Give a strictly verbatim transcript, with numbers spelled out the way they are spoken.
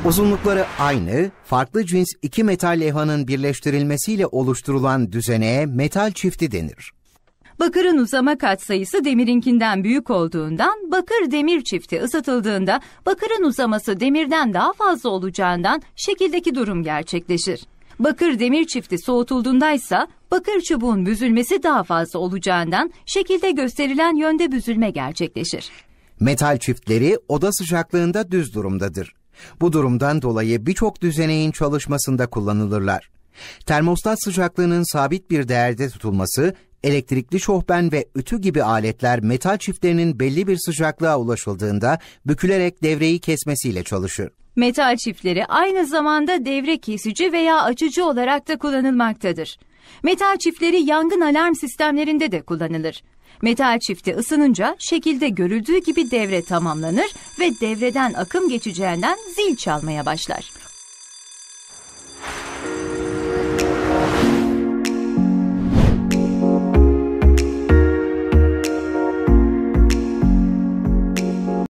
Uzunlukları aynı, farklı cins iki metal levhanın birleştirilmesiyle oluşturulan düzeneye metal çifti denir. Bakırın uzama katsayısı demirinkinden büyük olduğundan bakır-demir çifti ısıtıldığında bakırın uzaması demirden daha fazla olacağından şekildeki durum gerçekleşir. Bakır-demir çifti soğutulduğundaysa bakır çubuğun büzülmesi daha fazla olacağından şekilde gösterilen yönde büzülme gerçekleşir. Metal çiftleri oda sıcaklığında düz durumdadır. Bu durumdan dolayı birçok düzeneğin çalışmasında kullanılırlar. Termostat sıcaklığının sabit bir değerde tutulması, elektrikli şofben ve ütü gibi aletler metal çiftlerinin belli bir sıcaklığa ulaşıldığında bükülerek devreyi kesmesiyle çalışır. Metal çiftleri aynı zamanda devre kesici veya açıcı olarak da kullanılmaktadır. Metal çiftleri yangın alarm sistemlerinde de kullanılır. Metal çifti ısınınca şekilde görüldüğü gibi devre tamamlanır ve devreden akım geçeceğinden zil çalmaya başlar.